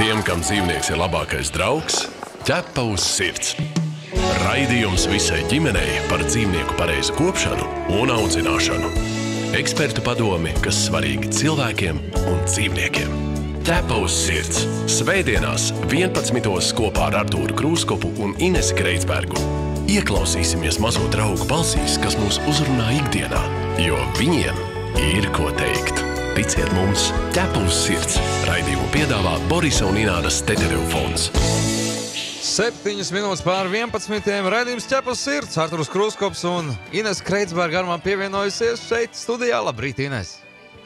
Tiem, kam dzīvnieks ir labākais draugs, ķepa uz sirds. Raidījums visai ģimenei par dzīvnieku pareizu kopšanu un audzināšanu. Ekspertu padomi, kas svarīgi cilvēkiem un dzīvniekiem. Ķepa uz sirds. Svētdienās 11. kopā ar Artūru Krūskopu un Inesi Kreitsbergu. Ieklausīsimies mazo draugu balsīs, kas mūs uzrunā ikdienā, jo viņiem ir ko teikt. Ticiet mums, ķepa uz sirds. Raidījumu piedāvā Borisa un Ināras Teterev fonds. 7:11. Raidījums ķepa uz sirds. Artūrs Krūskops un Ines Kreitsberga ar man pievienojusies šeit studijā. Labrīt, Ines!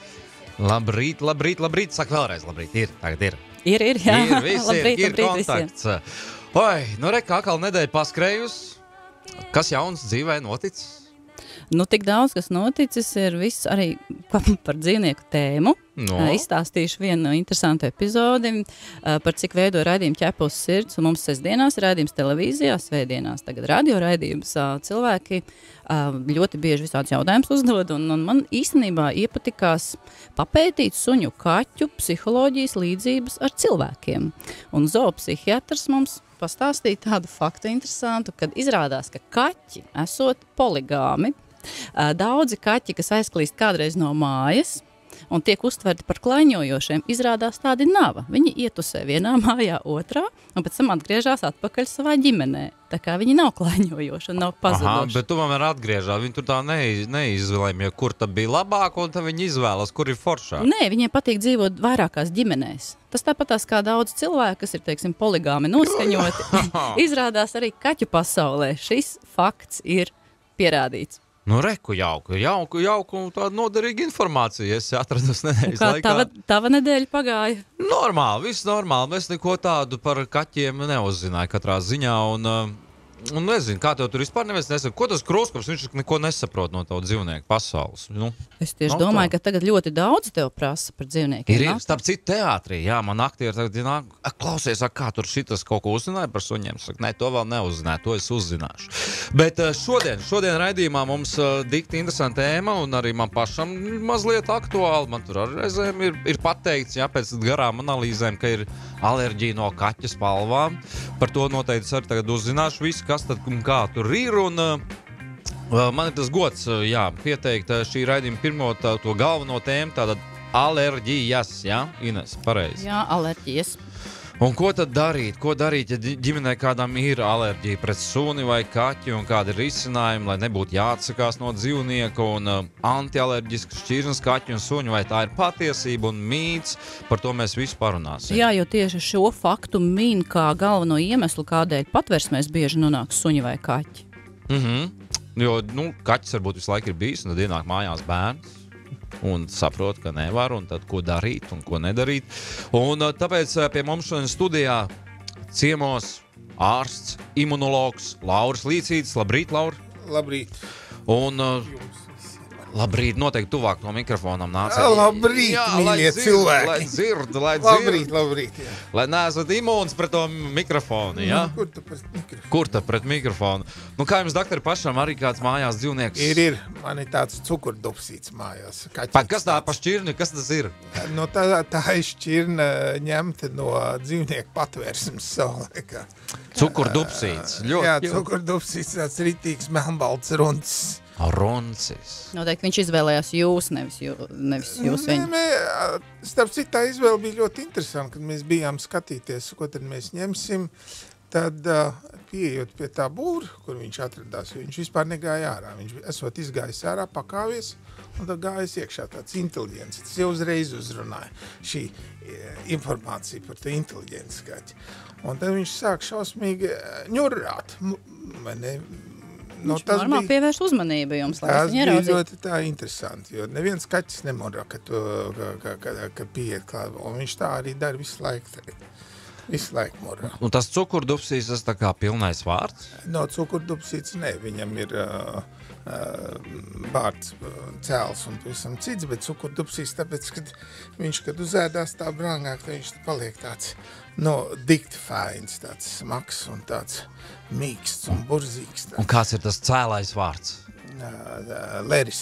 Labrīt, labrīt, labrīt. Saka vēlreiz, labrīt. Tagad ir. Ir, jā. Ir, viss Labrīt, ir kontakts. Oi, nu re, kā atkal nedēļa paskrējus. Kas jauns dzīvē noticis? Nu, tik daudz, kas noticis, ir viss arī par dzīvnieku tēmu. No. Izstāstīšu vienu interesantu epizodi, par cik veido raidījumu ķepa uz sirds. Un mums sestdienās raidījums televīzijā, svētdienās tagad radio raidījums. Cilvēki ļoti bieži visādus jautājumus uzdod, un man īstenībā iepatikās papētīt suņu kaķu psiholoģijas līdzības ar cilvēkiem. Un zoopsihiatrs mums pastāstīja tādu faktu interesantu, kad izrādās, ka kaķi esot poligāmi. Daudzi kaķi, kas aizklīst kādreiz no mājas un tiek uztverti par klaiņojošiem, izrādās tādi nav. Viņi ietusē vienā mājā otrā un pēc tam atgriežās atpakaļ savā ģimenē. Tā kā viņi nav klaiņojoši un nav pazuduši. Bet tu man atgriežās. Viņi tur tā neizvēlēja, kur tad bija labāk, un tad viņi izvēlas, kur ir foršāk. Nē, viņiem patīk dzīvot vairākās ģimenēs. Tas tāpatās kā daudz cilvēku, kas ir, teiksim, poligāmi noskaņoti. Izrādās arī kaķu pasaulē. Šis fakts ir pierādīts. Nu, reku jauku un tāda noderīga informācija. Es atrados nedēļas laikā. Tava nedēļa pagāja? Normāli, viss normāli. Es neko tādu par kaķiem neuzzināju katrā ziņā. Un nezinu, kā tev tur vispār nezinu. Ko tas Krūskops, viņš neko nesaprot no tavu dzīvnieku pasaules. Nu, es tieši domāju, ka tagad ļoti daudz tev prasa par dzīvniekiem. Ir, starp citu, teātrī. Jā, man aktieri tagad klausies, kā tur šitas kaut ko uzzināja par suņiem. Saka, ne, to vēl neuzzināju, to es uzzināšu. Bet šodien raidījumā mums dikti interesanta tēma un arī man pašam mazliet aktuāli. Man tur arī reizēm ir pateikts, jā, pēc garām analīzēm, ka ir alerģija no kaķa spalvām. Par to noteikti arī tagad uzzināšu visu, kas tad un kā tur ir. Un man ir tas gods, jā, pieteikt šī raidījuma pirmo to galveno tēmu, tātad alerģijas, jā, Ines, pareizi. Jā, alerģijas. Un ko tad darīt? Ko darīt, ja ģimenē kādam ir alerģija pret suni vai kaķi un kādi ir risinājumi, lai nebūtu jāatsakās no dzīvnieka un antialerģiskas šķirnes kaķi un suņi, vai tā ir patiesība un mīts? Par to mēs visu parunāsim. Jā, jo tieši šo faktu min kā galveno iemeslu, kādēļ patversmēs bieži nonāk suņi vai kaķi. Jo, kaķis varbūt visu laiku ir bijis, un tad ienāk mājās bērns. Un saprot, ka nevar, un tad ko darīt un ko nedarīt. Un tāpēc pie mums šodien studijā ciemos ārsts, imunologs Lauris Līcītis. Labrīt, Lauri! Labrīt! Un labrīt, noteikti tuvāk no mikrofonam nāciet. Labrīt, mīļie cilvēki! Lai dzird. Labrīt, jā. Lai neesat imūns pret to mikrofonu, jā? Kur tu pret mikrofonu? Kur ta pret mikrofonu? Nu, kā jums, doktori, pašam arī kāds mājās dzīvnieks? Ir. Man ir tāds cukurdupsīts mājās. Kas tā pa šķirni? Kas tas ir? No tā ir šķirna ņemta no dzīvnieku patvērsmes savulaikā. Cukurdupsīts. Jā, cukurdupsīts, tāds ritīgs melnbalts runcis. Roncis. Noteikti viņš izvēlējās jūs, nevis jūs viņu. Nē, starp citu, tā izvēle bija ļoti interesanta, kad mēs bijām skatīties, ko tad mēs ņemsim. Tad pieejot pie tā būra, kur viņš atradās, viņš vispār negāja ārā. Viņš esot izgājis ārā, pakāvies, un tad gājis iekšā tāds inteliģents. Tas jau uzreiz uzrunāja šī informācija par to inteliģents skaķi. Un tad viņš sāk šausmīgi ņurrāt. Viņš normāli pievērš uzmanību jums, lai tas viņu ieraudzītu. Tas bija ļoti tā interesanti, jo neviens kaķis nemurra, kad pieiet klāt. Un viņš tā arī dara visu laiku. Visu laiku murra. Un tas cukurdupsīts, tas tā kā pilnais vārds? No cukurdupsīts ne, viņam ir vārds cēls un visam cits, bet cukurdupsīts tāpēc, kad viņš, kad uzēdās tā brāngāk, tad viņš paliek tāds, dikti fains, tāds smags un tāds mīksts un burzīgs. Un kāds ir tas cēlais vārds? Leris.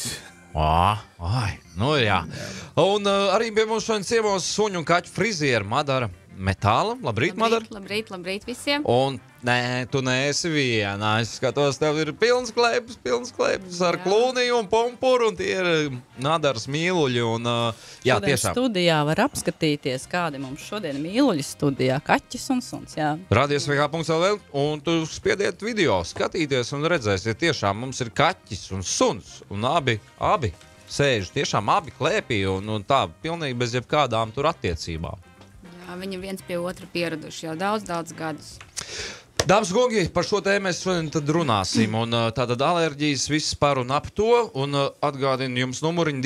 Jā. Un arī pie mums šodien ciemos suņu un kaķu friziera Madara Metālam. Labrīt, Madara. Labrīt visiem. Un nē, tu neesi vienā. Es skatos, tev ir pilns klēpes ar klūniju un pumpuru, un tie ir Madaras mīluļi. Un, jā, šodien tiešām. Studijā var apskatīties, kādi mums šodien mīluļi studijā. Kaķis un suns, jā. Radiosvh.lv, un tu spiediet video, skatīties un redzēsiet, tiešām mums ir kaķis un suns, un abi sēž, tiešām abi klēpī, un tā, pilnīgi bez jebkādām tur attiecībām. Jā, viņi viens pie otra pieraduši jau daudz gadus. Dāmas un kungi, par šo tēmu mēs šodien tad runāsim, un tātad alerģijas viss par un ap to, un atgādinu jums numuriņu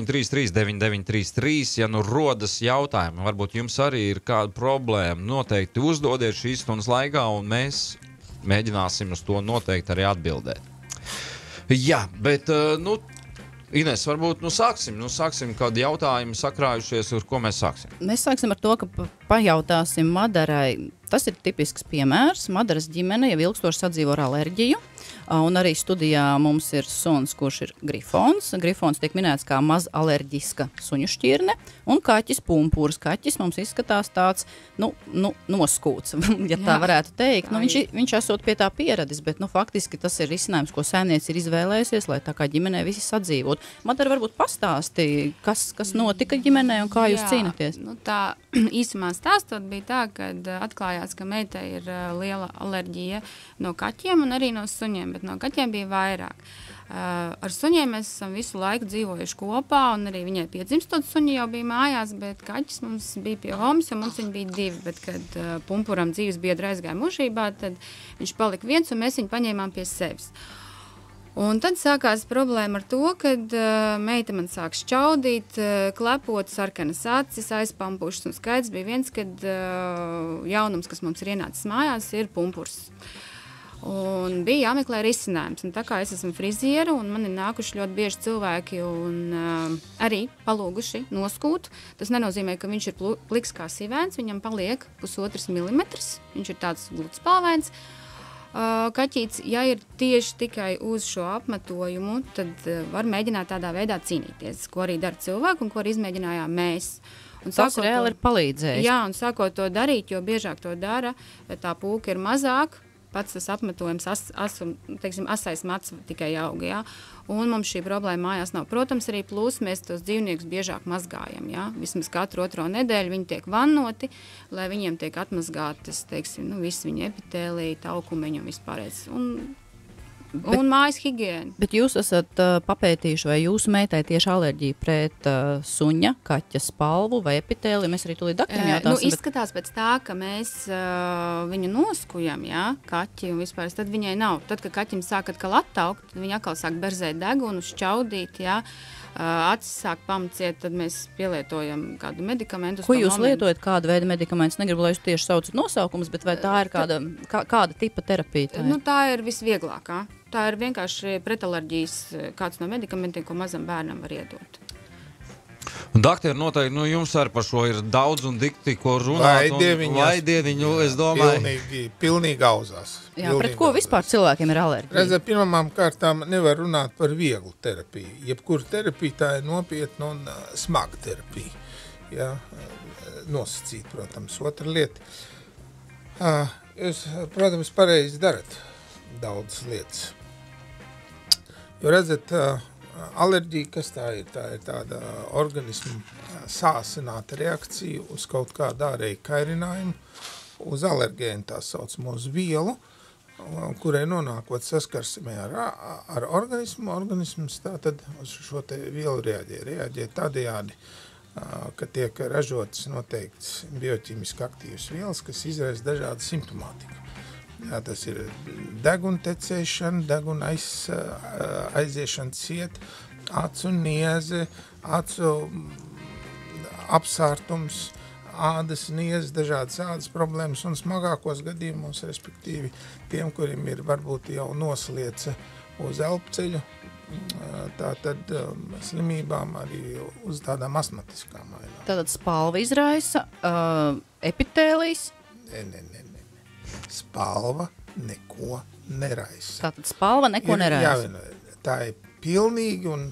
27339933, ja nu rodas jautājumi, varbūt jums arī ir kāda problēma, noteikti uzdodiet šīs stundas laikā, un mēs mēģināsim uz to noteikti arī atbildēt. Jā, bet, Ines, varbūt sāksim kādu jautājumu sakrājušies, ar ko mēs sāksim? Mēs sāksim ar to, ka pajautāsim Madarai. Tas ir tipisks piemērs. Madaras ģimene jau ilgstoši sadzīvo ar alerģiju. Un arī studijā mums ir suns, kurš ir grifons. Grifons tiek minēts kā maz alerģiska suņu šķirne. Un kaķis pumpūrs. Kaķis mums izskatās tāds, noskūts, ja tā varētu teikt. Viņš esot pie tā pieradis, bet faktiski tas ir risinājums, ko saimniece ir izvēlējusies, lai tā kā ģimenē visi sadzīvot. Madara, varbūt pastāstīja, kas notika ģimenē un kā jūs cīnaties? Tā īsumā stāstot bija tā, kad atklājās, ka meitai ir liela alerģija no kaķiem un arī no suņiem, bet no kaķiem bija vairāk. Ar suņiem mēs esam visu laiku dzīvojuši kopā, un arī viņai piedzimstot suņi jau bija mājās, bet kaķis mums bija pie homes, un mums viņi bija 2, bet kad pumpuram dzīves biedri aizgāja mūžībā, tad viņš palika viens, un mēs viņu paņēmām pie sevis. Un tad sākās problēma ar to, kad meita man sāk šķaudīt, klepot, sarkanas acis, aizpampušas, un skaidrs bija viens, kad jaunums, kas mums ir ienācis mājās, ir pumpurs. Un bija jāmeklē risinājums. Un tā kā es esmu friziera, un man ir nākuši ļoti bieži cilvēki un arī palūguši noskūt, tas nenozīmē, ka viņš ir pliks kā sivēns, viņam paliek 1,5 milimetrs, viņš ir tāds gludspalvains. Kaķīts, ja ir tieši tikai uz šo apmetojumu, tad var mēģināt tādā veidā cīnīties, ko arī dara cilvēki un ko arī izmēģinājām mēs. Un tas reāli ir palīdzējis. Jā, un sākot to darīt, jo biežāk to dara, tā pūka ir mazāk, pats tas apmetojums, asais mats tikai auga, jā. Un mums šī problēma mājās nav. Protams, arī plus mēs tos dzīvniekus biežāk mazgājam, jā. Vismaz katru otro nedēļu viņi tiek vannoti, lai viņiem tiek atmazgātas, visi viņa epitēlija, taukumeņi un vispārējais. Un mājas higiēna. Bet jūs esat papētījuši, vai jūsu meitai tieši alerģija pret suņa, kaķa spalvu vai epitēli? Mēs arī tūlīt daktariem jautāsim. Izskatās pēc tā, ka mēs viņu noskujam, jā, kaķi un vispār, tad viņai nav. Tad, kad kaķim sāk atkal attaukt, tad viņa atkal sāk berzēt degunu, šķaudīt, jā, acis sāk pamciet, tad mēs pielietojam kādu medikamentu. Ko jūs lietojat, kādu veidu medikamentus? Negribu, lai jūs tieši saucat nosaukumus, bet vai tā ir kāda tipa terapija? Tā ir visvieglākā. Tā ir vienkārši pretalerģijas kāds no medikamentiem, ko mazam bērnam var iedot. Dakter, noteikti, jums arī par šo ir daudz un dikti, ko runāt. Vaidieniņu, es domāju. Pilnīgi auzās. Jā, pret ko vispār cilvēkiem ir alerģija? Redzēt, pirmām kārtām nevar runāt par vieglu terapiju. Jebkura terapija tā ir nopietna un smaga terapija. Jā, nosacīt, protams. Otra lieta. Jūs, protams, pareizi darat daudzas lietas. Jo redzat, alerģija, kas tā ir? Tā ir tāda organismu sāsināta reakcija uz kaut kādu ārēju kairinājumu, uz alergēnu tā saucamo uz vielu, kurai nonākot saskarsimē ar organismu. Organisms tātad uz šo te vielu reaģē tādējādi, ka tiek ražotas noteikts bioķīmiski aktīvas vielas, kas izraisa dažādu simptomātiku. Jā, tas ir deguna tecēšana, deguna aiziešana ciet, acu nieze, acu apsārtums, ādas nieze, dažādas ādas problēmas un smagākos gadījumos, respektīvi tiem, kuriem ir varbūt jau noslieca uz elpceļu, tātad slimībām arī uz tādām astmatiskām ainām. Tātad spalva izraisa, epitēlijs? Nē. Spalva neko neraisa. Tātad spalva neko neraisa. Jā, tā ir pilnīgi un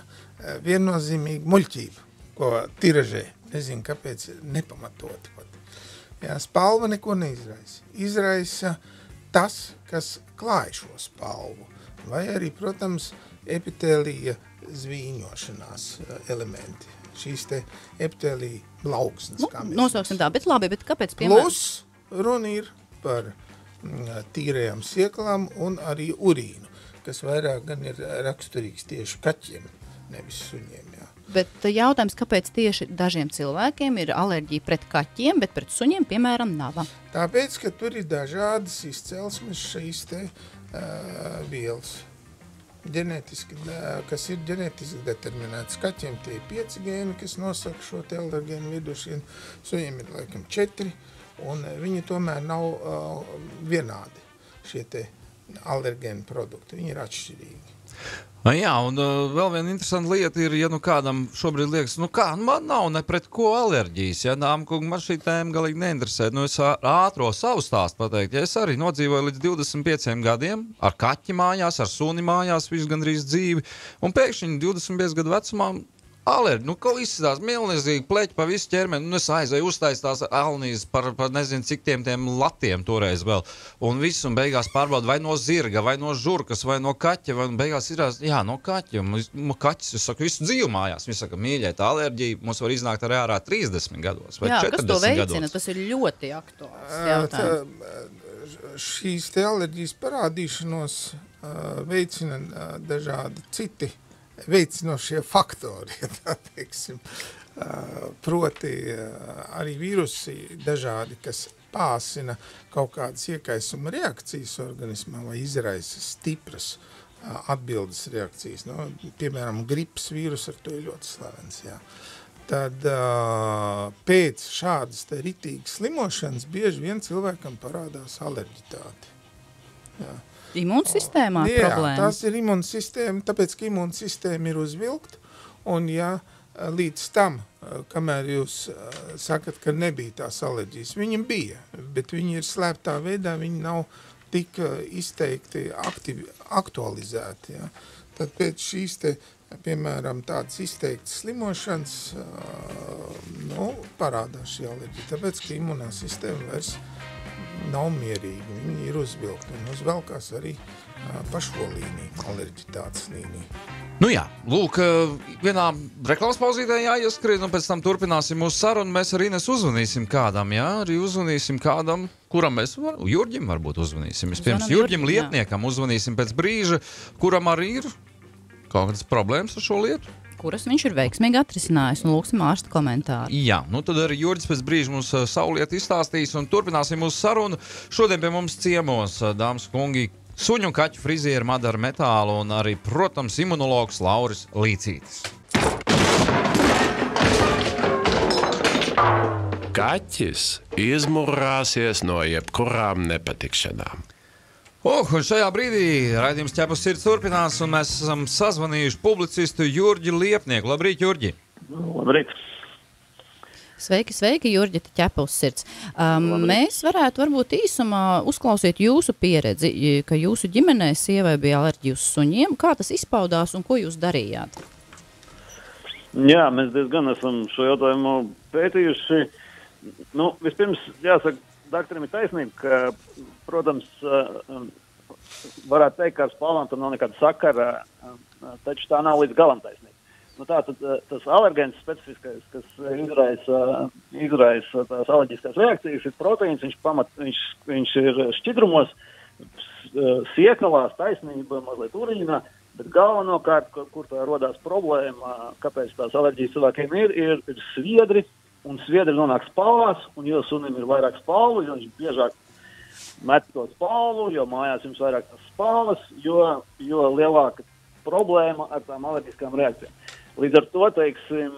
viennozīmīgi muļķība, ko tiražē. Nezinu, kāpēc nepamatoti pat. Jā, spalva neko neizraisa. Izraisa tas, kas klāj šo spalvu. Vai arī, protams, epitēlija zvīņošanās elementi. Šīs te epitēlija lauksnes. Nosauksim tā, bet labi, bet kāpēc, piemēram? Plus runa ir par tīrajām sieklām un arī urīnu, kas vairāk gan ir raksturīgs tieši kaķiem, nevis suņiem. Jā. Bet jautājums, kāpēc tieši dažiem cilvēkiem ir alerģija pret kaķiem, bet pret suņiem, piemēram, nav? Tāpēc, ka tur ir dažādas izcelsmes šīs te vielas. Ģenētiski, kas ir ģenētiski determinēts. Kaķiem tie ir 5 gēni, kas nosaka šo te alergēnu vidušienu, suņiem ir laikam 4, un viņi tomēr nav vienādi, šie te alergēnu produkti, viņi ir atšķirīgi. Jā, un vēl viena interesanta lieta ir, ja nu kādam šobrīd liekas, man nav ne pret ko alerģijas, ja man šī tēma galīgi neinteresē. Es ātro savu stāstu pateikt, ja es arī nodzīvoju līdz 25 gadiem ar kaķi mājās, ar suni mājās, visu gandrīz dzīvi, un pēkšņi 25 gadu vecumā alerģi, kaut izsitās milnīgi pleķi pa visu ķermeni, un es aizēju uztaisīt tās alnijas par nezinu cik tiem latiem toreiz vēl, un visu, un beigās pārbaudu vai no zirga, vai no žurkas, vai no kaķa, vai beigās ir, no kaķa, un kaķis, es saku, visu dzīvu mājās, viņi saka, mīļai, tā alerģija mums var iznākt arī ārā 30 gados, vai 40 gados. Jā, kas to veicina, tas ir ļoti aktuāls jautājums. Šīs te alerģijas parādīšanos veicina dažādi citi veicinošie faktori, ja tā teiksim. Proti arī vīrusi dažādi, kas pāsina kaut kādas iekaisuma reakcijas organismā vai izraisa stipras atbildes reakcijas. Piemēram, gripas vīrus ar to ir ļoti slavens. Jā. Tad pēc šādas te ritīgas slimošanas bieži vien cilvēkam parādās alerģitāte. Jā. Imūnsistēmā problēma? Jā, tas ir imūnsistēma, tāpēc, ka imūnsistēma ir uzvilkt, un ja līdz tam, kamēr jūs sakat, ka nebija tās alerģijas, viņam bija, bet viņi ir slēptā veidā, viņi nav tik izteikti aktualizēti. Ja. Tad pēc šīs te, piemēram, tādas izteiktas slimošanas, parādās šī alerģija, tāpēc, ka imūnā sistēma vairs nav mierīgi, viņi ir uzvilkti un uzvelkās arī pa šo līniju, alerģitātes līniju. Jā, lūk, vienā reklāmas pauzītē jāieskrien, un pēc tam turpināsim mūsu sarunu, mēs arī uzvanīsim kādam, arī uzvanīsim kādam, kuram mēs Jurģim varbūt uzvanīsim. Vispirms Jurģim Lietniekam uzvanīsim pēc brīža, kuram arī ir kaut kādas problēmas ar šo lietu. Kuras viņš ir veiksmīgi atrisinājis, un lūksim ārsta komentāru. Jā, tad arī Jurģis pēc brīža mums savu lietu izstāstīs, un turpināsim mūsu sarunu. Šodien pie mums ciemos, dāmas kungi, suņu un kaķu frizieri Madara Metāla un arī, protams, imunologs Lauris Līcītis. Kaķis izmurāsies no jebkurām nepatikšanām. Un šajā brīdī raidījums Ķepus sirds turpinās, un mēs esam sazvanījuši publicistu Jurģi Lietnieku. Labrīt, Jurģi! Labrīt! Sveiki, Jurģi, Ķepus sirds. Mēs varētu varbūt īsumā uzklausīt jūsu pieredzi, ka jūsu ģimenē sievai bija alerģija uz suņiem. Kā tas izpaudās un ko jūs darījāt? Jā, mēs diezgan esam šo jautājumu pētījuši. Vispirms jāsaka, doktoram ir taisnība, ka, protams, varētu teikt, ka ar spalvām tam nav nekāda sakara, taču tā nav līdz galam taisnība. Tātad tas alergēns specifiskais, kas izraisa tās alerģiskās reakcijas, ir proteīns, viņš ir šķidrumos, siekalās, taisnība, mazliet urīnā, bet galvenokārt, kur tā rodās problēma, kāpēc tās alerģijas cilvēkiem ir sviedri, un sviedri nonāk spalvās, un jo sunim ir vairāk spalvu, jo viņš biežāk met to spalvu, jo mājās jums vairāk tās spalvas, jo lielāka problēma ar tām alerģiskām reakcijām. Līdz ar to, teiksim,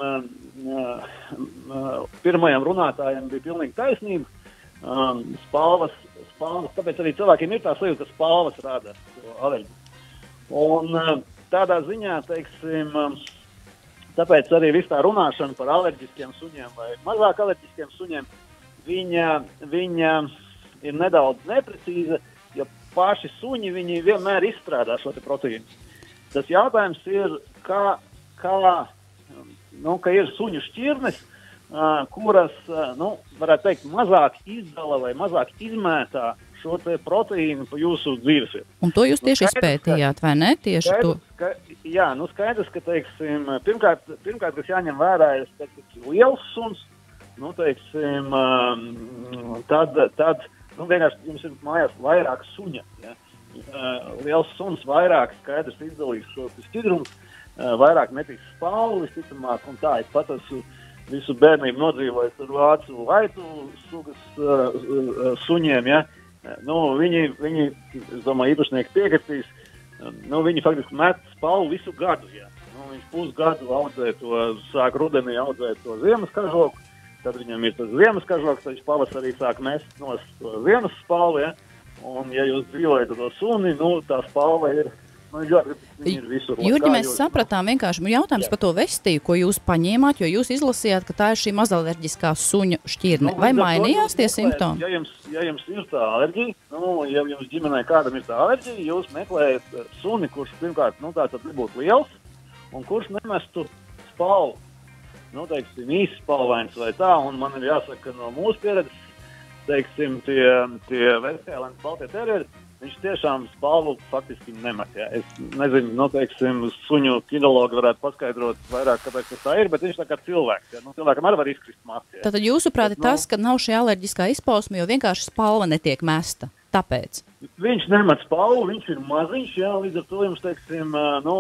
pirmajam runātājiem bija pilnīgi taisnība. Spalvas, tāpēc arī cilvēkiem ir tā sajūta, ka spalvas rāda alerģiju. Un tādā ziņā, teiksim, tāpēc arī viss tā runāšana par alerģiskiem suņiem vai mazāk alerģiskiem suņiem, viņa ir nedaudz neprecīza, jo paši suņi viņi vienmēr izstrādā šo te proteīnu. Tas jautājums ir, ka ir suņu šķirnes, kuras, varētu teikt, mazāk izdala vai mazāk izmētā šo te proteīnu pa jūsu dzīvesvietu. Un to jūs tieši izpētījāt, vai ne? Tieši to. Jā, skaidrs, ka, teiksim, pirmkārt, kas jāņem vērā, ir liels suns, teiksim, tad vienkārši jums ir mājās vairāk suņa, ja? Liels suns vairāk skaidrs izdalīs šo šķidrumus, vairāk metīs spalvu, visticamāk, un tā, es pat esmu visu bērnību nodzīvojis ar vācu laitu sugas suņiem, ja? Viņi, es domāju, īpašnieki piekritīs, viņi faktiski met spalvu visu gadu, ja? Viņš pusgadu audzē to, sāk rudenī audzēt to ziemas kažoku, tad viņam ir tas ziemas kažoks, tad viņš pavasarī sāk mest no ziemas spalvu, ja? Un, ja jūs dzīvojat to suni, tā spalva ir, ir visur. Jurģi, mēs sapratām vienkārši jautājums par to vestiju, ko jūs paņēmāt, jo jūs izlasījāt, ka tā ir šī mazalerģiskā suņu šķirne. Vai mainījās tie simptomi? Ja jums ir tā alerģija, ja jums ģimenē kādam ir tā alerģija, jūs meklējat suni, kurš pirmkārt, tātad nebūtu liels, un kurš nemestu spalvu. Teiksim, īsi spalvains vai tā, un man ir jāsaka, ka no mūsu pieredzes, teiksim, tie Vestkēlens baltie terieri, viņš tiešām spalvu faktiski nemet. Ja. Es nezinu, teiksim, suņu kinologi varētu paskaidrot vairāk, kāpēc tas tā ir, bet viņš tā kā cilvēks. Ja. Cilvēkam arī var izkrist mati. Ja. Tātad jūsuprāt ir tas, ka nav šī alerģiskā izpausme, jo vienkārši spalva netiek mesta. Tāpēc? Viņš nemet spalvu, viņš ir maziņš, jā, līdz ar to jums, teiksim,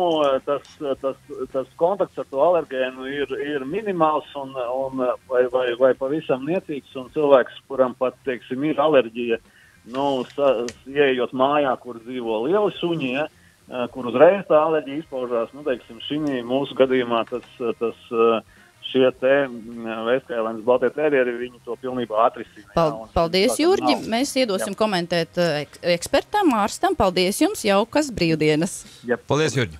tas kontakts ar to alergēnu ir minimāls vai pavisam niecīgs, un cilvēks, kuram pat, teiksim, ir alerģija, ieejot mājā, kur dzīvo lieli suņi, ja, kur uzreiz tā alerģija izpaužās, teiksim, šī mūsu gadījumā šie te Vestkēlens baltie terieri, viņi to pilnībā atrisina. Paldies, Jurģi. Mēs iedosim komentēt ekspertam, ārstam. Paldies jums, jaukas brīvdienas. Jā, paldies, Jurģi.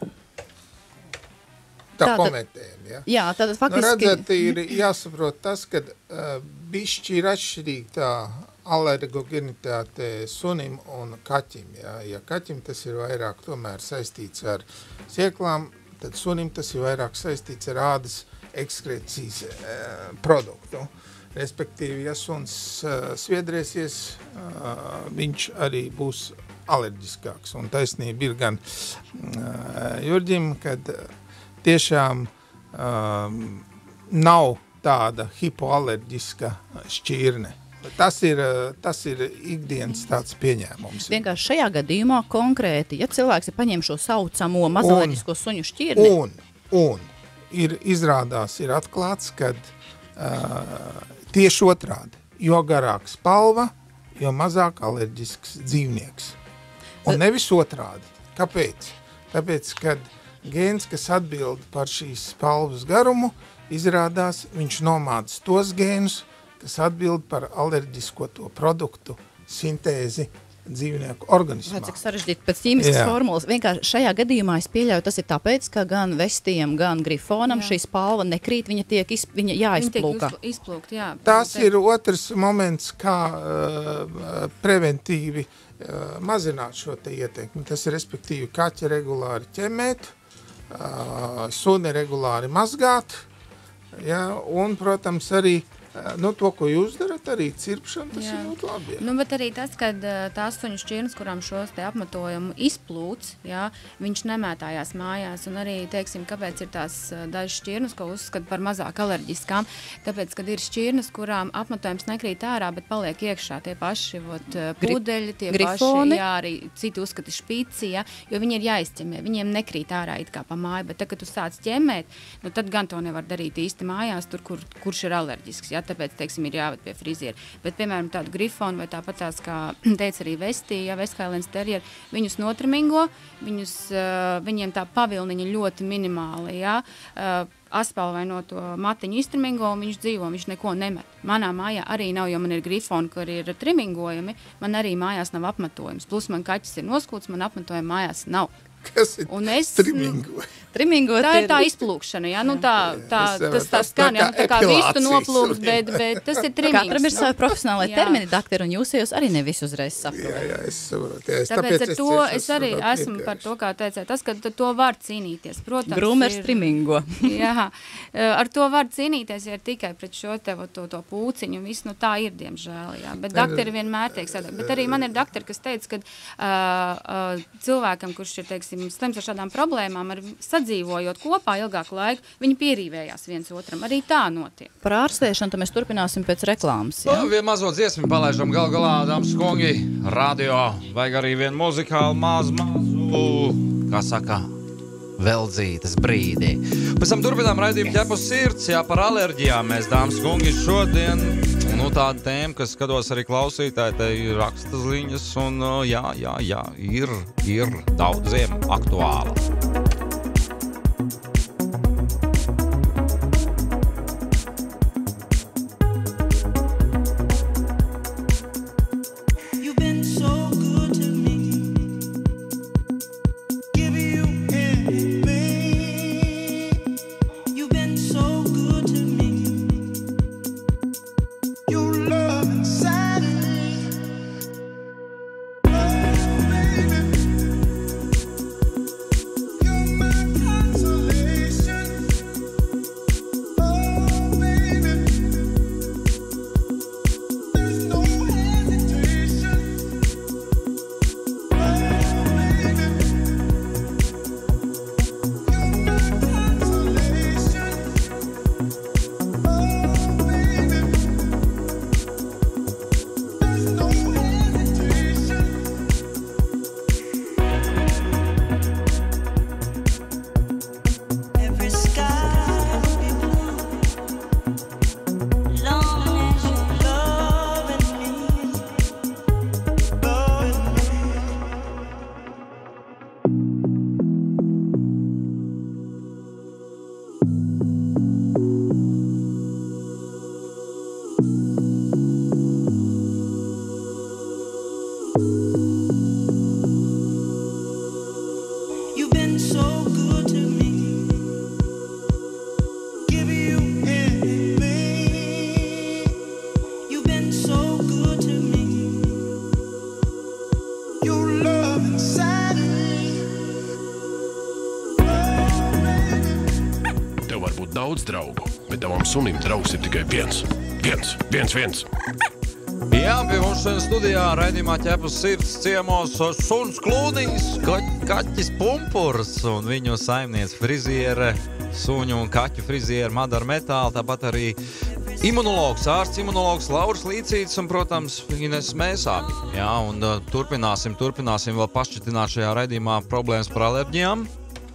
Tā komentējam, ja? Jā, tātad faktiski... Redzat, ir jāsaprot tas, ka bišķi ir atšķirīgi tā alergogenitāte sunim un kaķim. Ja kaķim tas ir vairāk tomēr saistīts ar sieklām, tad sunim tas ir vairāk saistīts ar ādas ekskrecijas produktu. Respektīvi, ja suns sviedrēsies, viņš arī būs alerģiskāks. Un taisnība ir gan Jurģim, kad tiešām nav tāda hipoalerģiska šķirne. Tas ir ikdienas tāds pieņēmums. Vienkārši šajā gadījumā konkrēti, ja cilvēks ir paņēmis šo saucamo mazalerģisko suņu šķirni... Izrādās, ir atklāts, ka tieši otrādi, jo garāk spalva, jo mazāk alerģisks dzīvnieks. Un nevis otrādi. Kāpēc? Tāpēc, kad gēns, kas atbild par šīs spalvas garumu, izrādās, viņš nomāc tos gēnus, kas atbild par alerģisko to produktu sintēzi dzīvnieku organismā. Cik sarežģīti pēc ķīmiskas formulas. Vienkārši šajā gadījumā es pieļauju, tas ir tāpēc, ka gan vestijam, gan grifonam šī spalva nekrīt, viņa jāizplūka. Izplūkt, jā. Tas ir otrs moments, kā preventīvi mazināt šo te ietekmi. Tas ir, respektīvi, kaķi regulāri ķemēt, suni regulāri mazgāt, ja, un, protams, arī to, ko jūs darat, arī cirpšana, tas ir ļoti labi. Jā. Bet arī tas, kad tās suņu šķirnes, kurām šos te apmetojumu izplūc, jā, viņš nemētājās mājās, un arī, teiksim, kāpēc ir tās dažas šķirnes, ko uzskata par mazāk alerģiskām, tāpēc, kad ir šķirnes, kurām apmetojums nekrīt ārā, bet paliek iekšā tie paši pudeļi, tie grifoni. Paši, jā, arī citi uzskata špici, jā, jo viņi ir jāizķemē, viņiem nekrīt ārā it kā pa māju, bet tad, kad tu sāc ķemmēt, tad gan to nevar darīt īsti mājās, tur, kurš ir alerģisks, jā. Tāpēc, teiksim, ir jāved pie friziera. Bet, piemēram, tādu grifonu vai tāpat tās, kā teica arī Vestkēlens terieri, viņus notrimingo, viņiem tā pavilniņa ļoti minimāli, jā, aspalvaino to matiņu iztrimingo, un viņš dzīvo, viņš neko nemet. Manā mājā arī nav, jo man ir grifoni, kur ir trimingojumi, man arī mājās nav apmetojums. Plus man kaķis ir noskūts, man apmetojumi mājās nav. Kas ir trimingoja? Trimingot tā ir tā izplūkšana, jā, nu tas skan, jā, tā kā vistu noplūkt, bet tas ir trimings. Katram ir savi profesionālai termini, doktori, un jūs arī ne visu uzreiz saprotat. Jā, es saprotu. Tāpēc ar to es arī esmu par to, kā teicāt, tas, ka to var cīnīties, protams. Grūmers trimingo. Jā, ar to var cīnīties, ja ir tikai pret šo tev to pūciņu, un viss, nu tā ir, diemžēl, jā, bet doktori vienmēr tiek sadāk. Bet arī man ir doktori, kas teica, ka cilvēkam, kurš ir, teiksim, slims ar šādām problēmām, sadzīvojot kopā ilgāku laiku, viņi pierīvējās viens otram. Arī tā notiek. Par ārstēšanu tad mēs turpināsim pēc reklāmas. Ja? Vienu mazo dziesmu palaižam galā, dāmas kungi, radio, vajag arī vienu muzikālu mazu, kā saka, veldzītes brīdī. Pēc tam turpinām raidījumu ķepus sirds, jā, par alerģijām mēs, dāmas kungi, šodien, nu tāda tēma, kas skatos arī klausītāji, te ir raksta ziņas, un jā, ir daudziem aktuāla. Daudz draugu, bet tavam sunim draugs ir tikai viens. Jā, pie mums šodien studijā raidījumā ķepus sirds ciemos suns Klūnīs, kaķis Pumpurs un viņu saimniece friziere, suņu un kaķu friziere Madara Metāla, tāpat arī ārsts imunologs Lauris Līcītis un, protams, Ines Mēsābi. Jā, un turpināsim vēl pašķitināt šajā raidījumā problēmas par alerģijām.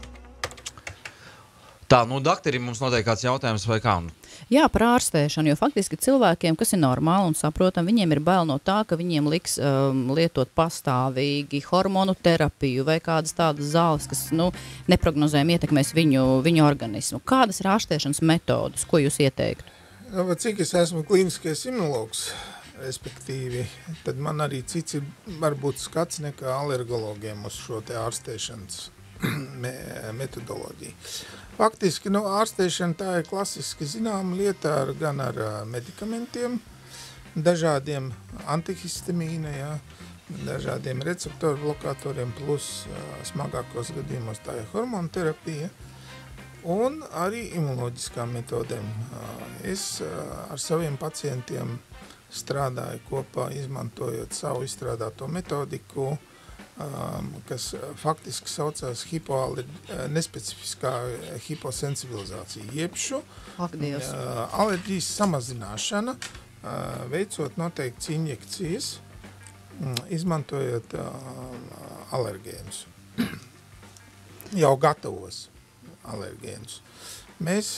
Tā, doktori, mums noteikti kāds jautājums vai kā? Jā, par ārstēšanu, jo faktiski cilvēkiem, kas ir normāli un saprotam, viņiem ir bail no tā, ka viņiem liks lietot pastāvīgi hormonu terapiju vai kādas tādas zāles, kas, neprognozējami ietekmēs viņu organismu. Kādas ir ārstēšanas metodas, ko jūs ieteiktu? Cik es esmu klīniskais imunologs, respektīvi, tad man arī cits ir varbūt skats nekā alergologiem uz šo te ārstēšanas metodoloģiju. Faktiski, ārstēšana tā ir klasiski zināma lieta gan ar medikamentiem, dažādiem antihistamīna, dažādiem receptoru blokatoriem, plus smagākos gadījumos tā ir hormonu terapija, un arī imunoloģiskām metodēm. Es ar saviem pacientiem strādāju kopā, izmantojot savu izstrādāto metodiku, kas faktiski saucās nespecifiskā hiposensibilizācija, jebšu alerģijas samazināšana, veicot noteikts injekcijas, izmantojot alergēnus, jau gatavos alergēnus. Mēs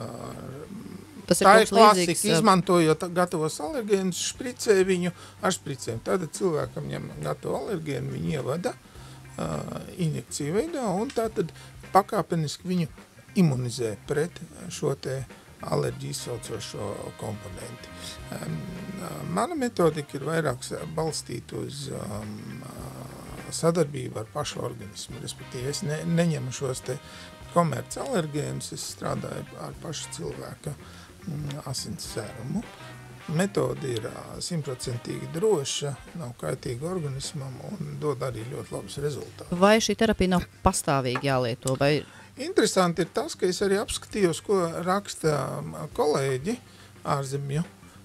tā ir klasika, izmantojot gatavos alergēnus, špricē viņu ar špricēm. Tātad cilvēkam ņem gatavu alergēnu, viņu ievada injekciju veidā, un tātad pakāpeniski viņu imunizē pret šo te alerģiju izsaucošo komponenti. Mana metodika ir vairāk balstīta uz sadarbību ar pašu organismu, respektīvi es neņemu šos te komerc alergēnus, es strādāju ar pašu cilvēka asins sērumu. Metode ir 100% droša, nav kaitīga organismam un dod arī ļoti labus rezultātus. Vai šī terapija nav pastāvīgi jālieto? Vai... Interesanti ir tas, ka es arī apskatījos, ko raksta kolēģi ārzemju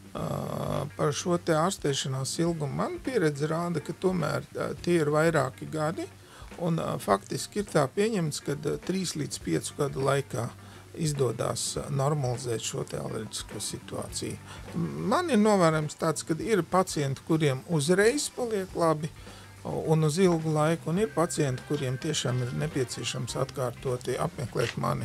par šo te ārstēšanās ilgumu. Man pieredze rāda, ka tomēr tie ir vairāki gadi, un faktiski ir tā pieņemts, ka 3 līdz 5 gadu laikā izdodās normalizēt šo te alerģisko situāciju. Man ir novērojams tāds, ka ir pacienti, kuriem uzreiz paliek labi un uz ilgu laiku, un ir pacienti, kuriem tiešām ir nepieciešams atkārtoti apmeklēt mani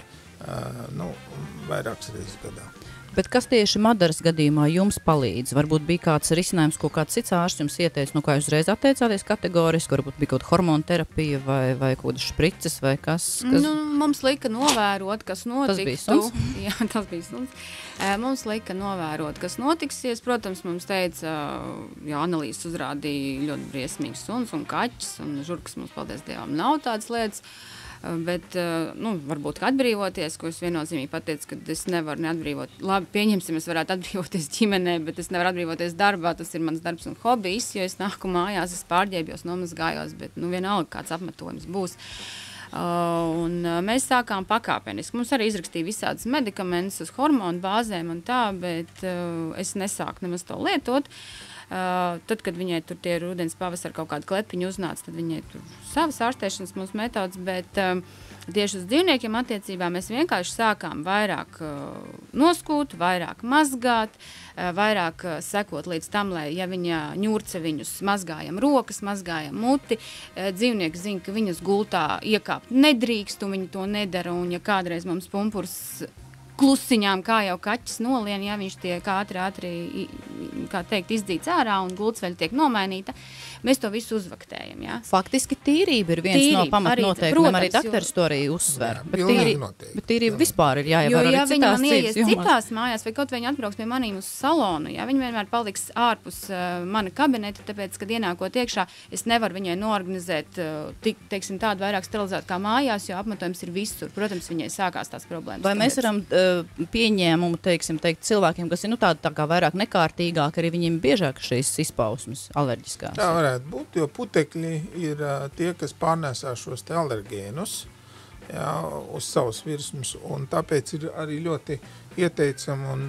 vairākas reizes gadā. Bet kas tieši Madaras gadījumā jums palīdz? Varbūt bija kāds risinājums, ko kāds cits ārsts jums ieteica, kā jūs uzreiz atteicāties kategoriski, varbūt bija kaut hormonu terapija vai kaut kādas šprices vai kas? Mums lika novērot, kas notiktu. Tas bija suns? Jā, tas bija suns. Mums lika novērot, kas notiksies. Protams, mums teica, analīzes uzrādīja ļoti briesmīgs suns un kaķis, un žurkas mums, paldies Dievam, nav tādas lietas. Bet, varbūt atbrīvoties, ko es viennozīmīgi pateicu, ka es nevaru neatbrīvot. Labi, pieņemsim, es varētu atbrīvoties ģimenē, bet es nevaru atbrīvoties darbā, tas ir mans darbs un hobijs, jo es nāku mājās, es pārģēbjos, nomazgājos, bet vienalga kāds apmetojums būs. Un mēs sākām pakāpeniski. Mums arī izrakstīja visādas medikamentus uz hormonu bāzēm un tā, bet es nesāku nemaz to lietot. Tad, kad viņai tur tie rudens pavasar kaut kādu klepiņu uznāca, tad viņai tur savas ārstēšanas mūsu metodas, bet tieši uz dzīvniekiem attiecībā mēs vienkārši sākām vairāk noskūt, vairāk mazgāt, vairāk sekot līdz tam, lai, ja viņa ņurca viņus, mazgājam rokas, mazgājam muti, dzīvnieki zina, ka viņas gultā iekāpt nedrīkst, un viņi to nedara, un ja kādreiz mums pumpurs klusiņām, kā jau kaķis nolien, ja viņš tiek ātri, kā teikt, izdzīts ārā un gultsveļa tiek nomainīta, mēs to visu uzvaktējam, jā. Faktiski tīrība ir viens no pamatnoteikumiem, arī dakteris to arī uzsver. Bet tīrība vispār ir jāievēro arī citās citās dzīves jomās. Citās mājās, vai kaut viņi atbrauks pie manīm uz salonu, jā, viņi vienmēr paliks ārpus mana kabineta, tāpēc, kad ienākot iekšā, es nevaru viņai noorganizēt, teiksim, tādu vairāk sterilizētu kā mājās, jo apmetojums ir visur. Protams, viņai sākās tās problēmas. Vai mēs varam pieņēmumu, teikt cilvēkiem, kas ir tā kā vairāk nekārtīgāk, arī viņiem biežāk šīs izpausmes alerģiskās? Tā varētu būt, jo putekļi ir tie, kas pārnēsā šos te alergēnus, jā, uz savas virsmas, un tāpēc ir arī ļoti ieteicam un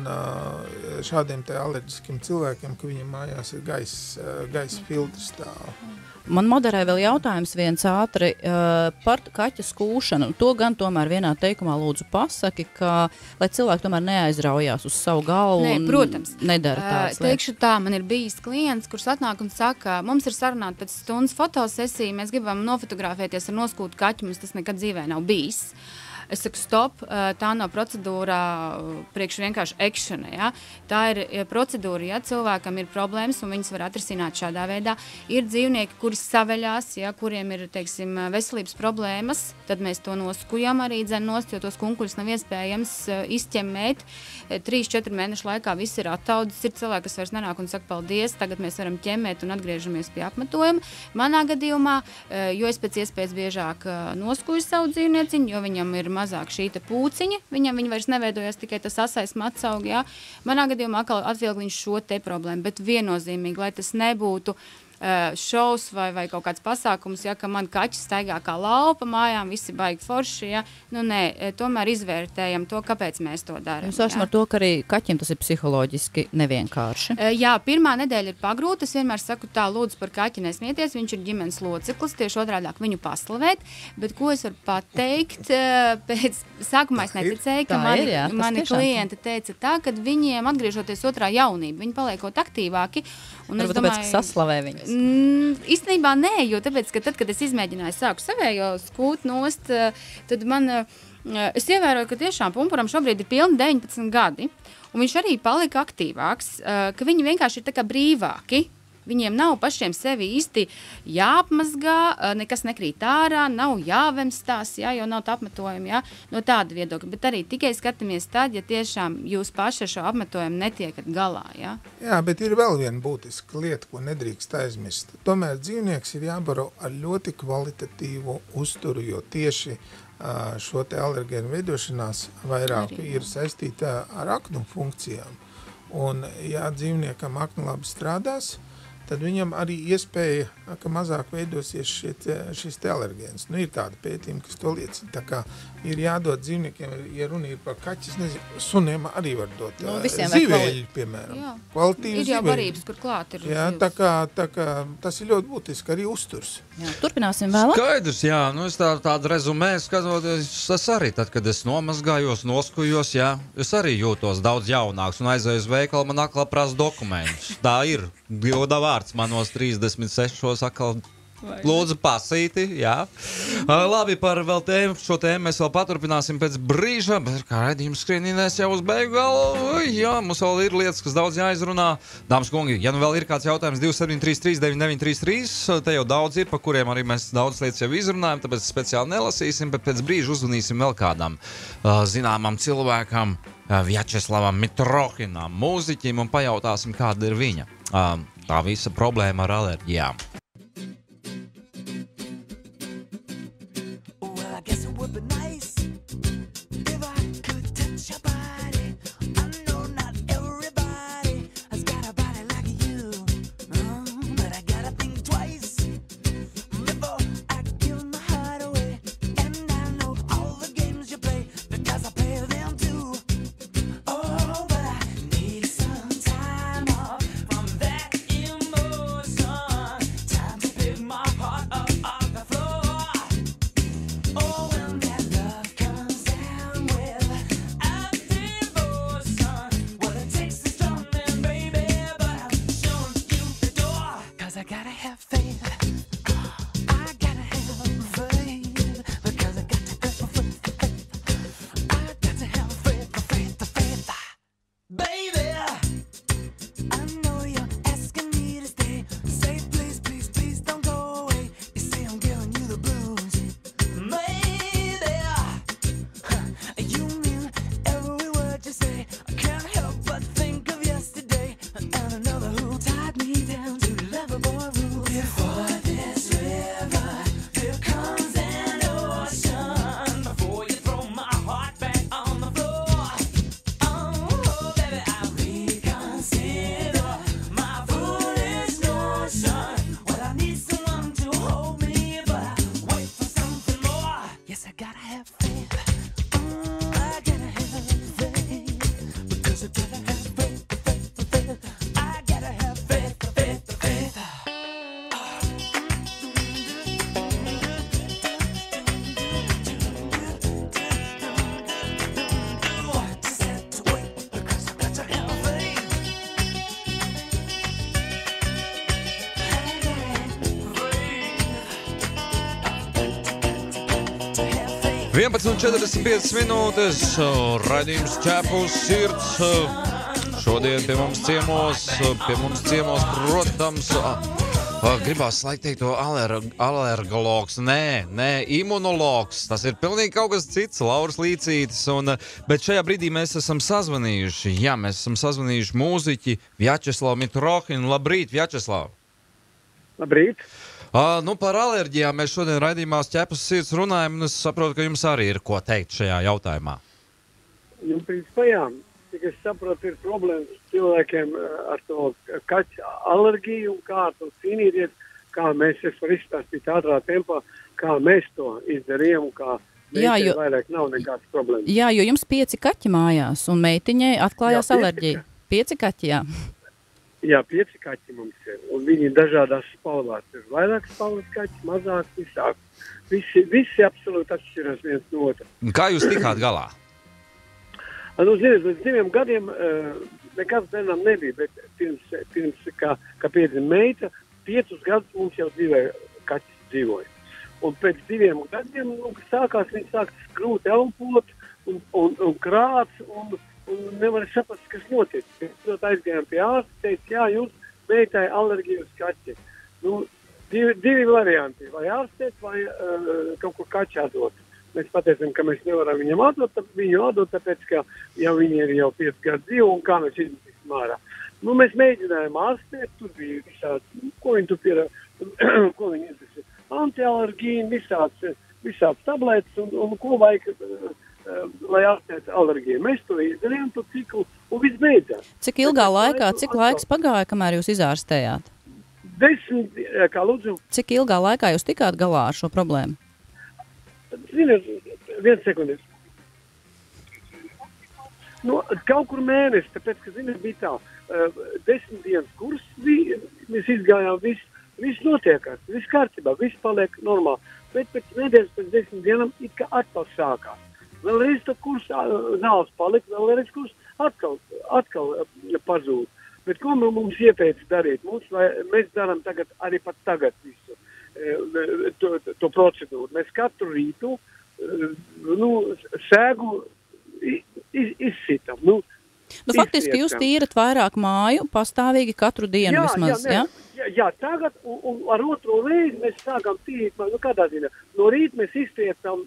šādiem te alerģiskiem cilvēkiem, ka viņiem mājās ir gaisa filtrs stāv. Man moderē vēl jautājums viens ātri par kaķa skūšanu. To gan tomēr vienā teikumā lūdzu pasaki, ka, lai cilvēki tomēr neaizraujās uz savu galvu protams. Un nedara tādas lietas. Teikšu tā, man ir bijis klients, kurš atnāk un saka, mums ir sarunāta pēc stundas fotosesija, mēs gribam nofotografēties ar noskūtu kaķu, mums tas nekad dzīvē nav bijis. Es saku, stop, tā nav procedūra priekš vienkārši ekšana, ja? Tā ir procedūra, ja cilvēkam ir problēmas un viņas var atrisināt šādā veidā. Ir dzīvnieki, kuri saveļās, ja, kuriem ir, teiksim, veselības problēmas, tad mēs to noskujam arī nost, jo tos kunkuļus nav iespējams izķemmēt. 3-4 mēnešu laikā viss ir attaudzis, ir cilvēki, kas vairs nenāk un saka paldies, tagad mēs varam ķemmēt un atgriežamies pie apmetojuma. Manā gadījumā, jo es pēc iespējas biežāk noskuju savu dzīvnieciņu, jo viņam ir mazāk šī pūciņa, viņa vairs neveidojas tikai tas asais matsaugi, jā. Manā gadījumā atvilk viņš šo te problēmu, bet viennozīmīgi, lai tas nebūtu šovs vai kaut kāds pasākums, ja, ka man kaķis staigā kā laupa mājām, visi baigi forši, ja. Nē, tomēr izvērtējam to, kāpēc mēs to darām. Jūs esam ar to, ka arī kaķim tas ir psiholoģiski nevienkārši. Jā, pirmā nedēļa ir pagrūta, es vienmēr saku tā, lūdzu par kaķi nesmieties, viņš ir ģimenes loceklis, tieši otrādāk viņu paslavēt, bet ko es varu pateikt, pēc sākumā es neticēju, ka mani klienti teica tā, kad viņiem atgriežoties otrā jaunība, viņi paliekot aktīvāki. Un varbūt tāpēc, ka saslavē viņas. Īstenībā nē, jo tāpēc, ka tad, kad es izmēģināju sāku savējo skūt nost, tad es ievēroju, ka tiešām pumpuram šobrīd ir pilni 19 gadi, un viņš arī palika aktīvāks, ka viņi vienkārši ir tā kā brīvāki. Viņiem nav pašiem sevi īsti jāapmazgā, nekas nekrīt ārā, nav jāvemstās, jo nav tā apmetojuma, no tāda viedokļa. Bet arī tikai skatāmies tad, ja tiešām jūs paši ar šo apmetojumu netiekat galā, Jā, bet ir vēl viena būtiska lieta, ko nedrīkst aizmirst. Tomēr dzīvnieks ir jābaro ar ļoti kvalitatīvu uzturu, jo tieši šo te alergēnu veidošanās vairāk ir saistīta ar aknu funkcijām. Un, ja dzīvniekam akna labi strādās, tad viņam arī iespēja, ka mazāk veidosies šis te alergēns. Ir tāda pētījuma, kas to liecina. Tā kā ir jādod dzīvniekiem, ja runa ir par kaķis, suniem arī var dot zīvēļi, piemēram. Kvalitīvi ir jau varības, kur klāt ir. Jā, tā kā tas ir ļoti būtiski, arī uzturs. Jā, turpināsim vēlāk. Skaidrs, es tādu rezumē skatoties, es arī tad, kad es nomazgājos, noskujos, es arī jūtos daudz jaunāks un aizēju uz veikalu, man atkal prasa dokumentus. Tā ir, goda vārds manos 36 atkal lūdzu pasīti, Labi, par vēl šo tēmu mēs vēl paturpināsim pēc brīža, bet kā raidījums skrienīnēs jau uz beigu galu, mums vēl ir lietas, kas daudz jāizrunā. Dāmas kungi, ja nu vēl ir kāds jautājums 2733 9933, te jau daudz ir, pa kuriem arī mēs daudz lietas jau izrunājam, tāpēc speciāli nelasīsim, bet pēc brīža uzvanīsim vēl kādam zināmam cilvēkam, Vjačeslavam Mitrohinam, mūziķim, un pajautāsim, kāda ir viņa tā visa problēma ar alerģijām. un 45 minūtes, raidījums Ķepus sirds. Šodien pie mums ciemos, protams, gribās laikt teikt to alergologs, nē, imunologs. Tas ir pilnīgi kaut kas cits, Lauris Līcītis. Bet šajā brīdī mēs esam sazvanījuši, mūziķi Vjačeslavu Mitrohinu. Labrīt, Vjačeslav! Labrīt! Par alerģijām mēs šodien raidījumā Ķepus sirds runājam, un es saprotu, ka jums arī ir ko teikt šajā jautājumā. Principā, cik es saprotu, ir problēmas cilvēkiem ar to kaķu alerģiju un kā to cīnīties, kā mēs var izstāstīt ātrā tempā, kā mēs to izdarījām, kā meitiņai vairāk nav nekāds problēmas. Jā, jo jums 5 kaķi mājās, un meitiņai atklājās alerģija. 5 kaķi, Jā, 5 kaķi mums ir, un viņi dažādās spalvās. Ir vairāk spalvas kaķi, mazāk, visāk. Visi absolūti atšķirās viens no otra. Kā jūs tikāt galā? Ziniet, līdz 2 gadiem nekas bērnām nebija, bet pirms kā piedzima meita, 5 gadus mums jau 2 kaķis dzīvoja. Un pēc 2 gadiem, viņi sāk skrūt, elpot un krāts, un nevar saprast, kas notiek. Mēs aizgājām pie ārsta, teica, jūs meitai alerģija uz kaķi. Nu, divi varianti, vai ārstēt, vai kaut ko kaķi atdot. Mēs pateicam, ka mēs nevaram viņam viņu atdot, tāpēc, ka jau viņi ir jau 5 gadu dzīvi, un kā mēs izmetīsim ārā. Nu, mēs mēģinājām ārstēt, tur bija visādi, ko viņi tur ko viņi izdarīja. Antialergīni, visāds tablētas, un ko vajag, lai ārstētu alerģiju. Mēs to izdarījām, to ciklu, un viss beidzās. Cik ilgā laikā, cik laiks pagāja, kamēr jūs izārstējāt? 10, kā lūdzu. Cik ilgā laikā jūs tikāt galā ar šo problēmu? Ziniet, 1 sekundis. Nu, kaut kur mēnesi, tāpēc, ka, ziniet, bija tā, 10 dienas kurs, mēs izgājām, viss notiekās, viss kārtībā, viss paliek normāli. Bet pēc nedēļas, pēc 10 dienām, it kā atkal sākās. Vēlreiz tā kurs zāles palika, vēlreiz kurs atkal pazūd. Bet ko mums ieteica darīt? Mēs darām tagad, arī pat tagad visu. To procedūru. Mēs katru rītu sēgu izsitam. Faktiski jūs tīrat vairāk māju pastāvīgi katru dienu vismaz, jā? Jā, tagad un ar otro reizi mēs sākam tīrīt, kādā ziņā. No rīta mēs iztiecam,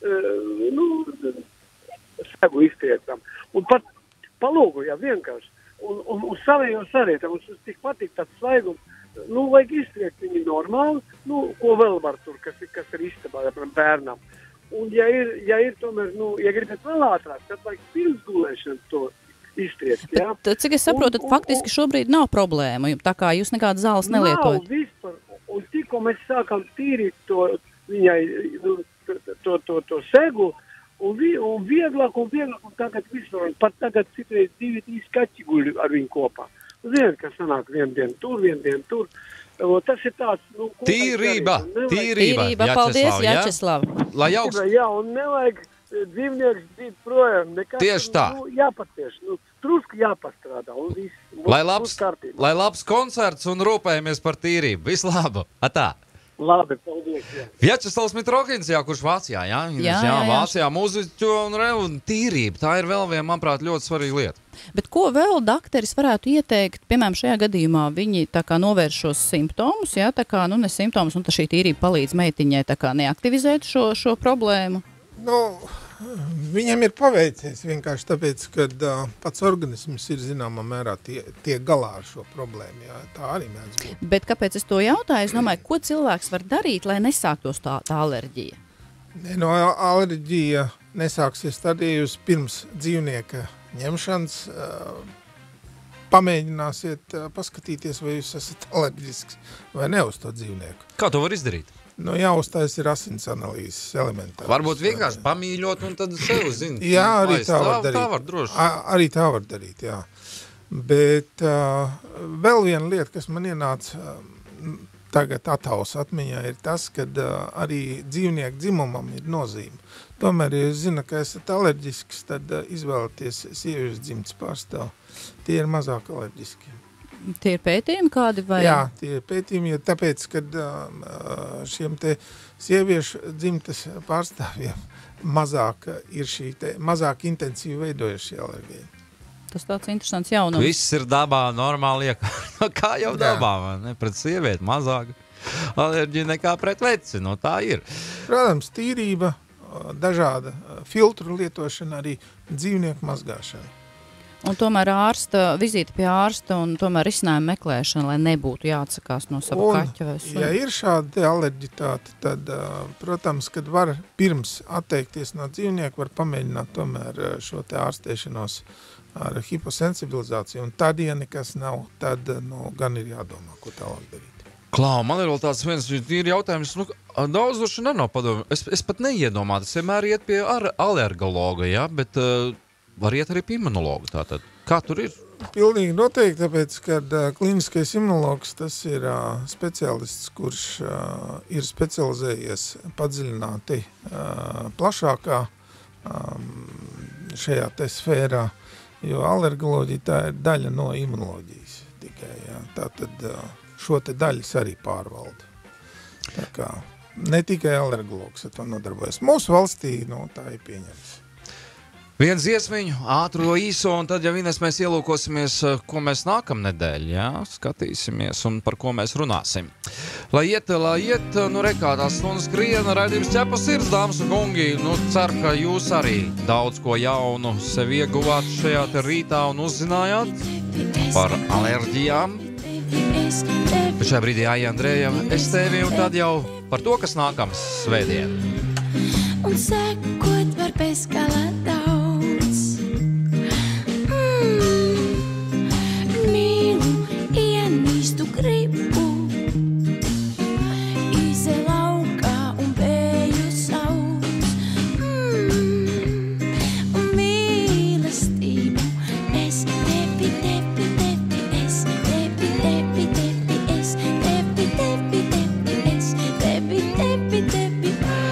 sēgu iztiecam. Un pat palūgu, jā, vienkārši. Un uz savējos arī, mums tik patīk tāds svaigums. Vajag iztriekt viņu normāli, ko vēl var tur, kas ir istabā, bērnam. Un ja ir tomēr, ja gribat vēl ātrāk, tad vajag pirms gulēšanas to iztriekt, jā. Bet, cik es saprotu, faktiski šobrīd nav problēma, tā kā jūs nekādas zāles nelietojat. Nav vispār, un tikko mēs sākam tīrīt to viņai, to segu, un vieglāk, un tagad vispār, pat tagad citreiz 2-3 kaķi guļ ar viņu kopā. Ziniet, ka sanāk vienu dienu tur. Tas ir tāds, Tīrība, paldies, Jačeslav. Lai augst. Jā, un nevajag dzīvnieks dzīt projām. Tieši tā. Jāpatieš, trusku jāpastrādā, un viss. Lai labs koncerts un rūpējamies par tīrību. Vislabo. Atā. Labi, paldies, jā. Vjačeslavs Mitrohins, kurš Vācijā, jā, Vācijā mūziķu un tīrība. Tā ir vēl viena, manuprāt, ļoti svarīga lieta. Bet ko vēl dakteris varētu ieteikt, piemēram, šajā gadījumā viņi tā kā novērš šos simptomus, jā, tā kā, ne simptomus, un tā šī tīrība palīdz meitiņai tā kā neaktivizēt šo problēmu? Viņam ir paveicies vienkārši tāpēc, ka pats organisms ir zināmā mērā tiek galā ar šo problēmu, jā, tā arī mēdz būt. Bet kāpēc es to jautāju? Es domāju, ko cilvēks var darīt, lai nesāktos tā alerģija? Alerģija nesāksies tad, ja jūs pirms dzīvnieka ņemšanas pamēģināsiet paskatīties, vai jūs esat alerģisks vai ne uz to dzīvnieku. Kā to var izdarīt? Jāuztais ir asins analīzes elementārs. Varbūt vienkārši pamīļot un tad sev zina. Jā, arī tā var darīt. Tā var droši. Arī tā var darīt, jā. Bet vēl viena lieta, kas man ienāca tagad atausa atmiņā, ir tas, ka arī dzīvnieku dzimumam ir nozīme. Tomēr, ja jūs zina, ka esat alerģisks, tad izvēlaties sieviešu dzimtas pārstāvu. Tie ir mazāk alerģiski. Tie ir pētījumi kādi vai? Jā, tie ir pētījumi, jo tāpēc, kad šiem te sieviešu dzimtas pārstāvjiem mazāk ir mazāk intensīvi veidojuši alerģija. Tas tāds interesants jaunums. Viss ir dabā normāli kā jau dabā, ne? Pret sievieti mazāk alerģija nekā pret veci, tā ir. Protams, tīrība, dažāda filtru lietošana, arī dzīvnieku mazgāšana. Un tomēr vizīte pie ārsta un tomēr risinājuma meklēšana, lai nebūtu jāatsakās no sava kaķa vai suņa. Ja ir šāda alerģitāte, tad, protams, kad var pirms atteikties no dzīvnieku, var pamēģināt tomēr šo te ārstēšanos ar hiposensibilizāciju. Un tad, ja nekas nav, tad gan ir jādomā, ko tālāk darīt. Klau, man ir vēl tāds viens tīri jautājums. Daudz droši nav padomu. Es pat neiedomāju, tas vienmēr iet pie alergologa, ja? Bet var iet arī pie imunologa tātad. Kā tur ir? Pilnīgi noteikti, tāpēc, kad kliniskais imunologs, tas ir speciālists, kurš ir specializējies padziļināti plašākā šajā te sfērā, jo alergoloģija tā ir daļa no imunoloģijas tikai, jā. Tātad šo te daļas arī pārvalda. Tā kā ne tikai alergologs ar to nodarbojas. Mūsu valstī, tā ir pieņems. Viens dziesmiņu, ātro īso, un tad jau Ines mēs ielūkosimies, ko mēs nākamnedēļ, jā, skatīsimies un par ko mēs runāsim. Lai iet, nu rekā tās stundas skriena, raidījums Ķepas sirds, dāmas un kungi, nu cer, ka jūs arī daudz ko jaunu sev ieguvāt šajā te rītā un uzzinājāt par alerģijām. Bet šajā brīdī Aija Andreja, es tevi un tad jau par to, kas nākams svētdien. Un sekot var bezgalā daudz. Mīlu, ienīstu gribu, ize laukā un vēju sauc. Un mīlestību es tevi, es tevi, es tevi, es tevi.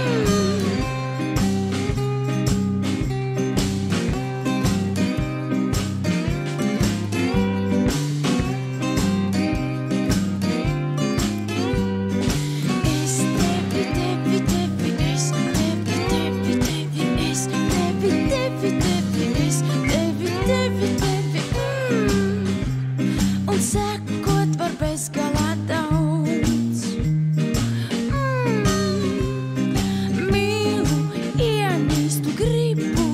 Un sekot var bezgalā daudz. Mīlu, ienīstu gribu,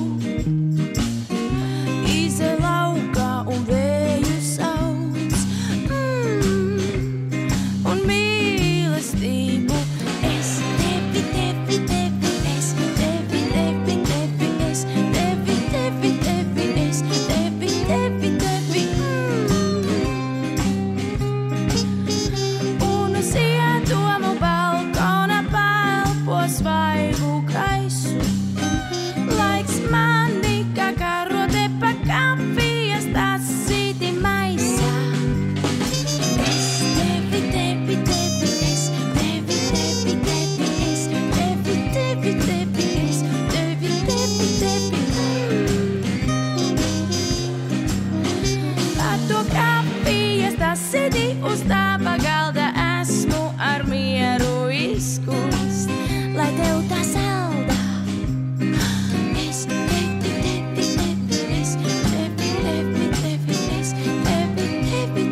ize laukā un vēju sauc. Un mīlestību es tevi, es tevi, es tevi, es tevi. Un uz iedomu balkona palpo svaigu gaisu. Laiks mani kā karote pa kafijas tasīti maisā. Es tevi, es tevi, es tevi, to kafijas tasīti uz tava galda esmu ar mieru izkust, lai tev tā saldā. Es tevi, es tevi, es tevi, es tevi.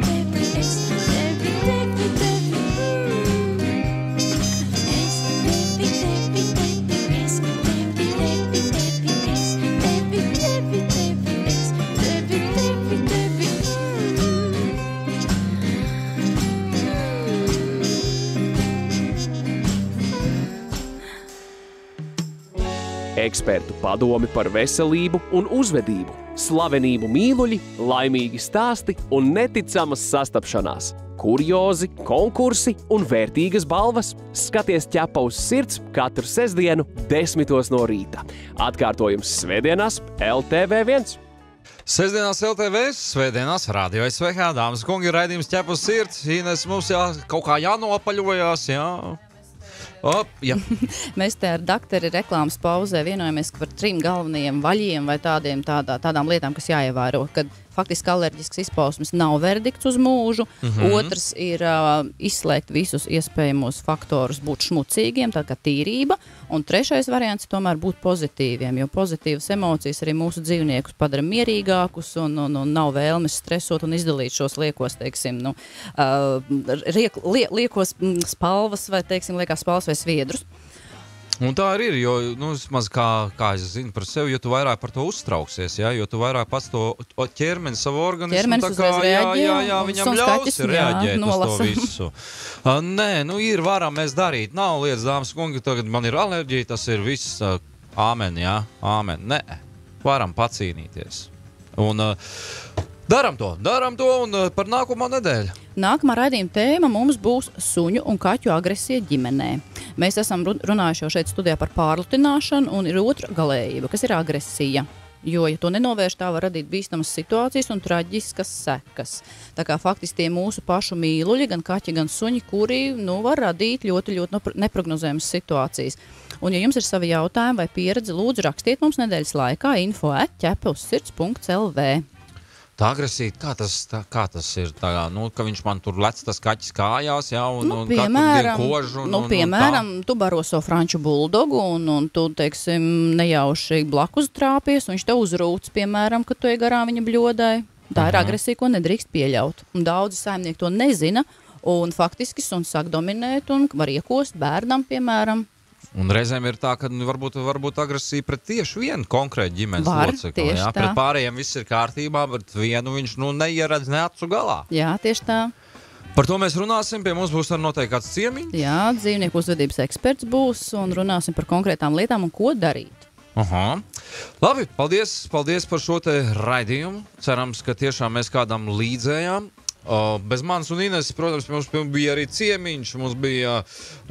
Ekspertu padomi par veselību un uzvedību, slavenību mīluļi, laimīgi stāsti un neticamas sastapšanās, kuriozi, konkursi un vērtīgas balvas. Skaties Ķepa uz sirds katru sestdienu 10 no rīta. Atkārtojums svētdienās LTV1. Sestdienās LTV, svētdienās Radio SVH, dāmas un kungi, raidījums Ķepa uz sirds. Ines, mums kaut kā jānopaļojās, jā. Ja. Mēs te ar dakteri reklāmas pauzē vienojamies par 3 galvenajiem vaļiem vai tādām lietām, kas jāievēro, kad faktiski alerģisks izpausmes nav verdikts uz mūžu. Otrs ir izslēgt visus iespējamos faktorus, būt šmucīgiem, tā kā tīrība. Un trešais variants tomēr būt pozitīviem, jo pozitīvas emocijas arī mūsu dzīvniekus padara mierīgākus un nav vēlmes stresot un izdalīt šos liekos, teiksim, liekos spalvas vai, teiksim, liekās spalvas vai sviedrus. Un tā arī ir, jo, vismaz kā es zinu par sevi, jo tu vairāk par to uztrauksies, ja? Jo tu vairāk pats to ķermeni, savu organismu, ķermenis tā kā, reaģē, viņam ļaus reaģēt uz to visu. Nē, ir varam mēs darīt, nav lietas, dāmas kungi, tagad man ir alerģija, tas ir viss, āmen, jā, āmen. Nē, varam pacīnīties. Un daram to un par nākamo nedēļu. Nākamā raidījuma tēma mums būs suņu un kaķu agresija ģimenē. Mēs esam runājuši jau šeit studijā par pārlutināšanu un ir otra galējība, kas ir agresija. Jo, ja to nenovērš, tā var radīt bīstamas situācijas un traģiskas sekas. Tā kā faktiski tie mūsu pašu mīluļi, gan kaķi, gan suņi, kuri var radīt ļoti neprognozējamas situācijas. Un, ja jums ir savi jautājumi vai pieredze, lūdzu rakstiet mums nedēļas laikā info@ķepauzsirds.lv. Tā agresija, kā tas ir? Tā, ka viņš man tur lec tas kaķis kājās, jā, un piemēram, kožu. Piemēram, tu baro savu franču buldogu, un tu, teiksim, nejauši blakus trāpies, un viņš te uzrūc, piemēram, kad tu ej garām viņa bļodai. Tā ir agresija, ko nedrīkst pieļaut. Un daudzi saimnieki to nezina, un faktiski suns sāk dominēt, un var iekost bērnam, piemēram. Un reizēm ir tā, ka varbūt agresija pret tieši vienu konkrētu ģimenes locekli. Jā, pret pārējiem viss ir kārtībā, bet vienu viņš neieredz ne acu galā. Jā, tieši tā. Par to mēs runāsim, pie mums būs noteikti kāds ciemiņš. Jā, dzīvnieku uzvedības eksperts būs un runāsim par konkrētām lietām un ko darīt. Aha. Labi, paldies par šo te raidījumu. Cerams, ka tiešām mēs kādam līdzējām. Bez manis un Ines, protams, mums bija arī ciemiņš, mums bija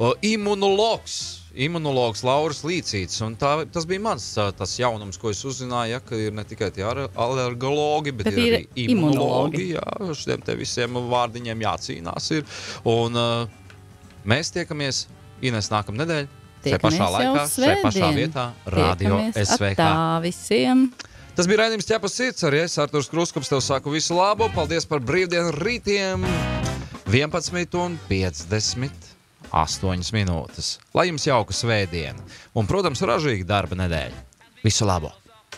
imunologs Lauris Līcīts, un tas bija mans tas jaunums, ko es uzzināju, ka ir ne tikai tie alergologi, bet ir arī imunologi. Jā, šiem te visiem vārdiņiem jācīnās ir. Un mēs tiekamies, Ines, nākamnedēļ, šai pašā laikā, šai pašā vietā, Radio SVK. Tā visiem! Tas bija raidījums Ķepas sirds, arī es, Arturs Kruskops, tev saku visu labu. Paldies par brīvdienu rītiem 11:58 minūtes. Lai jums jauka svētdiena un, protams, ražīga darba nedēļa. Visu labu!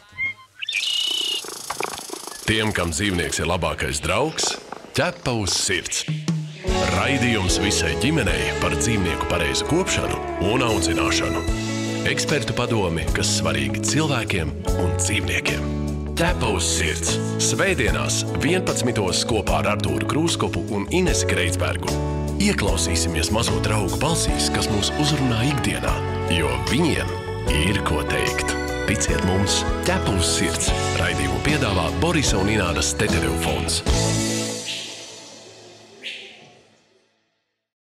Tiem, kam dzīvnieks ir labākais draugs, ķepa uz sirds. Raidījums visai ģimenei par dzīvnieku pareizu kopšanu un audzināšanu. Ekspertu padomi, kas svarīgi cilvēkiem un dzīvniekiem. Ķepa uz sirds. Svētdienās 11. kopā ar Artūru Krūskopu un Inesi Kreitsbergu. Ieklausīsimies mazo draugu balsīs, kas mūs uzrunā ikdienā, jo viņiem ir ko teikt. Ticiet mums, Ķepa uz sirds. Raidījumu piedāvā Borisa un Ināras Tetereva fonds.